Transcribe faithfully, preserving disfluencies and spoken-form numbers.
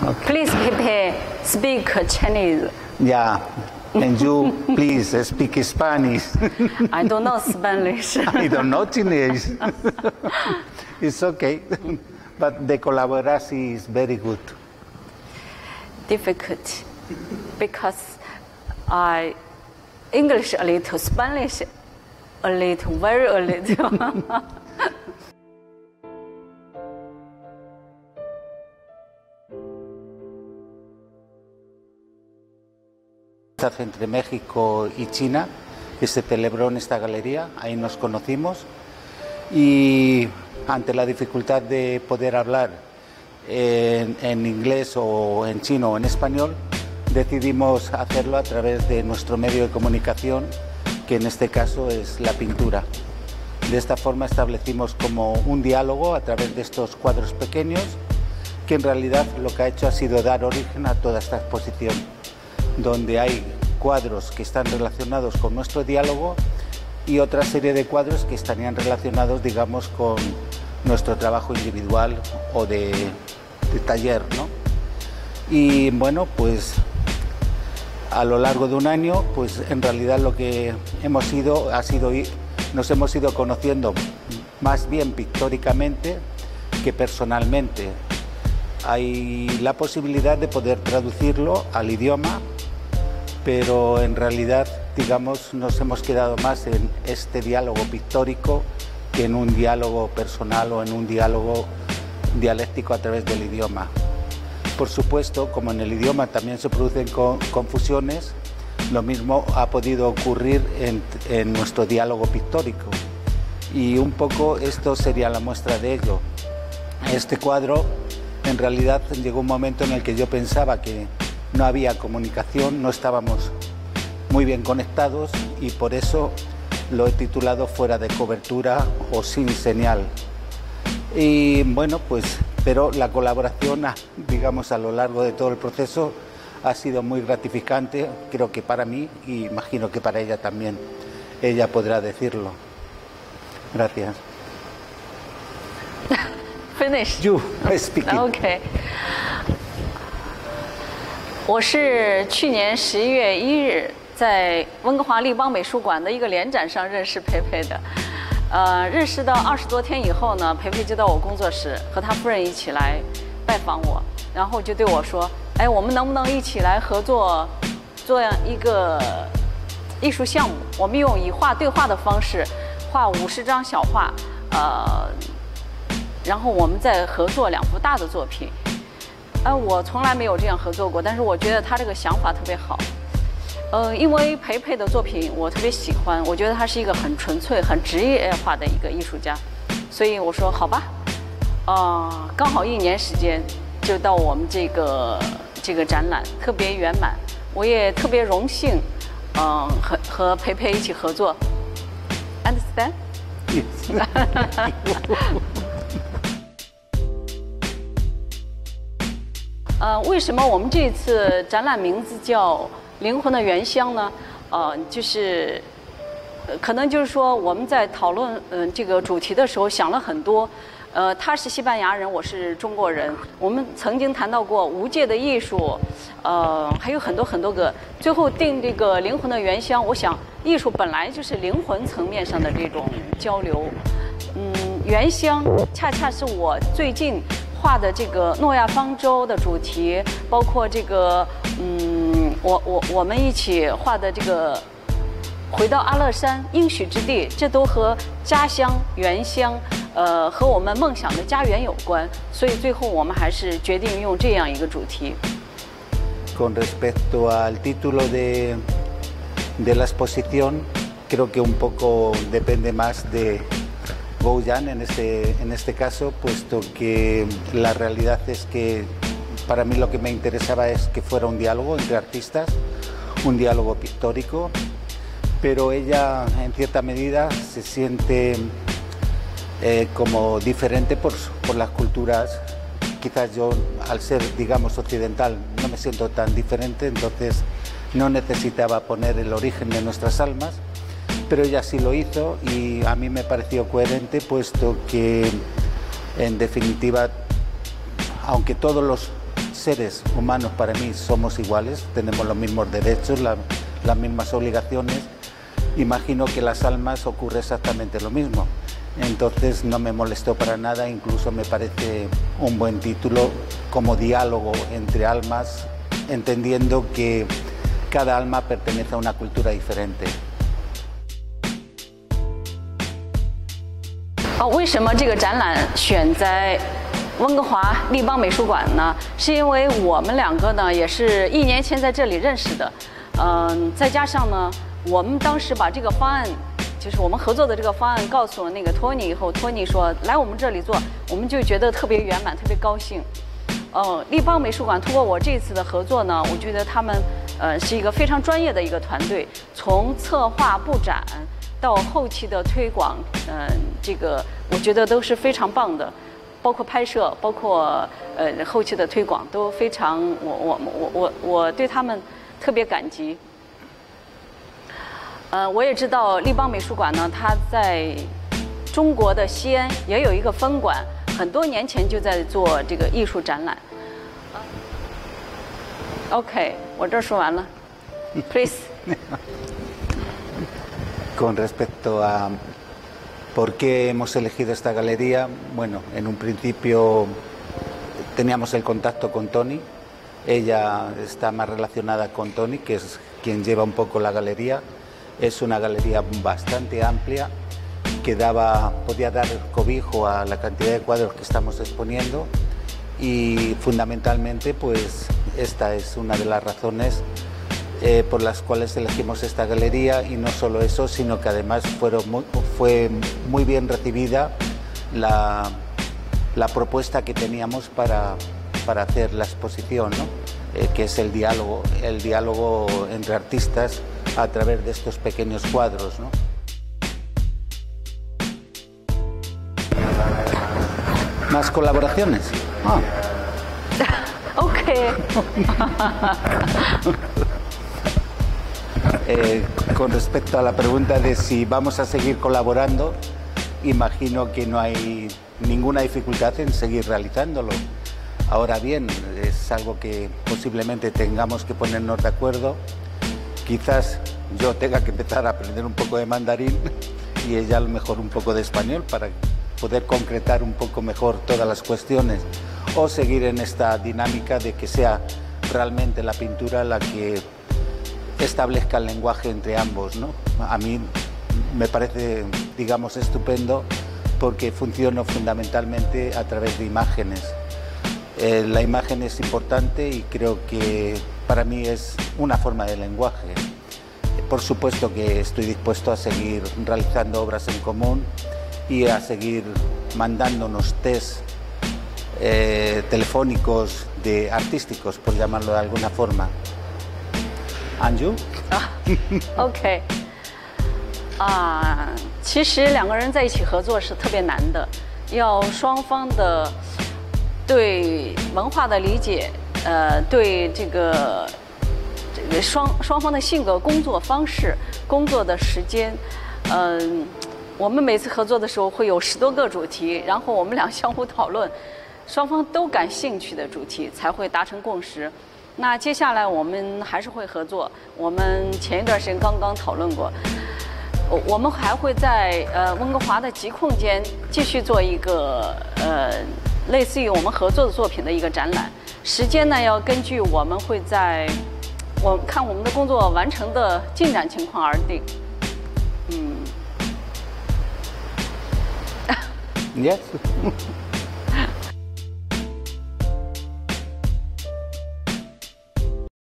Okay. Please, Pepe, speak Chinese. Yeah, and you please speak Spanish. I don't know Spanish. I don't know Chinese. It's okay, but the collaboration is very good. Difficult, because I English a little, Spanish a little, very a little. Entre México y China, que se celebró en esta galería, ahí nos conocimos, y ante la dificultad de poder hablar en, en inglés o en chino o en español, decidimos hacerlo a través de nuestro medio de comunicación, que en este caso es la pintura. De esta forma establecimos como un diálogo a través de estos cuadros pequeños, que en realidad lo que ha hecho ha sido dar origen a toda esta exposición, donde hay cuadros que están relacionados con nuestro diálogo y otra serie de cuadros que estarían relacionados, digamos, con nuestro trabajo individual o de, de taller, ¿no? Y bueno, pues a lo largo de un año, pues en realidad lo que hemos ido ha sido ir, nos hemos ido conociendo más bien pictóricamente que personalmente. Hay la posibilidad de poder traducirlo al idioma, pero en realidad, digamos, nos hemos quedado más en este diálogo pictórico que en un diálogo personal o en un diálogo dialéctico a través del idioma. Por supuesto, como en el idioma también se producen con, confusiones, lo mismo ha podido ocurrir en, en nuestro diálogo pictórico. Y un poco esto sería la muestra de ello. Este cuadro, en realidad, llegó un momento en el que yo pensaba que no había comunicación, no estábamos muy bien conectados y por eso lo he titulado Fuera de cobertura o Sin señal. Y bueno, pues, pero la colaboración, digamos, a lo largo de todo el proceso ha sido muy gratificante, creo que para mí y imagino que para ella también. Ella podrá decirlo. Gracias. Finish. You speaking. Okay. 我是去年十一月一日在温哥华立邦美术馆的一个联展上认识培培的，呃，认识到二十多天以后呢，培培就到我工作室和他夫人一起来拜访我，然后就对我说：“哎，我们能不能一起来合作，做一个艺术项目？我们用以画对画的方式画五十张小画，呃，然后我们再合作两幅大的作品。” 呃，我从来没有这样合作过，但是我觉得他这个想法特别好。呃，因为培培的作品我特别喜欢，我觉得他是一个很纯粹、很职业化的一个艺术家，所以我说好吧，啊、呃，刚好一年时间就到我们这个这个展览，特别圆满，我也特别荣幸，嗯、呃，和和培培一起合作。Understand? Yes. 呃，为什么我们这次展览名字叫《灵魂的原乡》呢？呃，就是，呃可能就是说我们在讨论嗯、呃、这个主题的时候想了很多。呃，他是西班牙人，我是中国人。我们曾经谈到过无界的艺术，呃，还有很多很多个。最后定这个灵魂的原乡，我想艺术本来就是灵魂层面上的这种交流。嗯，原乡恰恰是我最近 画的这个诺亚方舟的主题，包括这个，嗯，我我我们一起画的这个回到阿勒山应许之地，这都和家乡、原乡，呃，和我们梦想的家园有关。所以最后我们还是决定用这样一个主题。 Con respecto al título de de la exposición, creo que un poco depende más de Guo Yan en este, en este caso, puesto que la realidad es que para mí lo que me interesaba es que fuera un diálogo entre artistas, un diálogo pictórico, pero ella en cierta medida se siente eh, como diferente por, por las culturas. Quizás yo, al ser, digamos, occidental, no me siento tan diferente, entonces no necesitaba poner el origen de nuestras almas, pero ella sí lo hizo y a mí me pareció coherente, puesto que en definitiva, aunque todos los seres humanos para mí somos iguales, tenemos los mismos derechos, la, las mismas obligaciones. Imagino que las almas ocurre exactamente lo mismo. Entonces no me molestó para nada, incluso me parece un buen título como diálogo entre almas, entendiendo que cada alma pertenece a una cultura diferente. 哦，为什么这个展览选在温哥华立邦美术馆呢？是因为我们两个呢也是一年前在这里认识的，嗯，再加上呢，我们当时把这个方案，就是我们合作的这个方案告诉了那个托尼以后，托尼说来我们这里做，我们就觉得特别圆满，特别高兴。呃，立邦美术馆通过我这次的合作呢，我觉得他们呃是一个非常专业的一个团队，从策划布展到后期的推广，嗯、呃，这个我觉得都是非常棒的，包括拍摄，包括呃后期的推广都非常，我我我我我对他们特别感激。呃，我也知道立邦美术馆呢，它在中国的西安也有一个分馆，很多年前就在做这个艺术展览。OK， 我这儿说完了 ，Please。 Con respecto a por qué hemos elegido esta galería, bueno, en un principio teníamos el contacto con Tony, ella está más relacionada con Tony, que es quien lleva un poco la galería. Es una galería bastante amplia que daba, podía dar cobijo a la cantidad de cuadros que estamos exponiendo y fundamentalmente pues esta es una de las razones Eh, por las cuales elegimos esta galería, y no solo eso, sino que además fueron muy, fue muy bien recibida la, la propuesta que teníamos para, para hacer la exposición, ¿no? eh, que es el diálogo, el diálogo entre artistas a través de estos pequeños cuadros, ¿no? ¿Más colaboraciones? Ah. Ok. Eh, con respecto a la pregunta de si vamos a seguir colaborando, imagino que no hay ninguna dificultad en seguir realizándolo. Ahora bien, es algo que posiblemente tengamos que ponernos de acuerdo. Quizás yo tenga que empezar a aprender un poco de mandarín y ella a lo mejor un poco de español para poder concretar un poco mejor todas las cuestiones, o seguir en esta dinámica de que sea realmente la pintura la que establezca el lenguaje entre ambos, ¿no? A mí me parece, digamos, estupendo porque funciona fundamentalmente a través de imágenes. Eh, la imagen es importante y creo que para mí es una forma de lenguaje. Por supuesto que estoy dispuesto a seguir realizando obras en común y a seguir mandándonos test eh, telefónicos de artísticos, por llamarlo de alguna forma. Anju？ 啊 ，OK， 啊，其实两个人在一起合作是特别难的，要双方的对文化的理解，呃，对这个这个双双方的性格、工作方式、工作的时间，嗯、呃，我们每次合作的时候会有十多个主题，然后我们俩相互讨论，双方都感兴趣的主题才会达成共识。那接下来我们还是会合作。我们前一段时间刚刚讨论过，我我们还会在呃温哥华的极空间继续做一个呃类似于我们合作的作品的一个展览。时间呢要根据我们会在我看我们的工作完成的进展情况而定。嗯。 Yes.